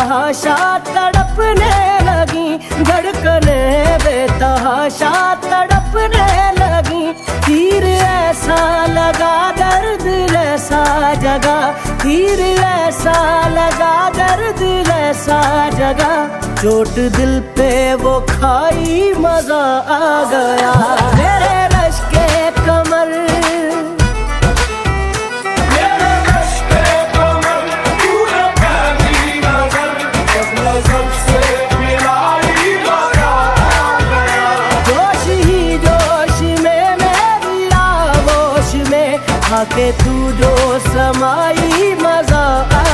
बेतहाशा तड़पने लगी, धड़कने बेतहाशा तड़पने लगी। तीर ऐसा लगा दर्द ऐसा जगा, तीर ऐसा लगा दर्द ऐसा जगा। चोट दिल पे वो खाई मजा आ गया। मेरे रश्के कमर, आके तू जो समाई मजा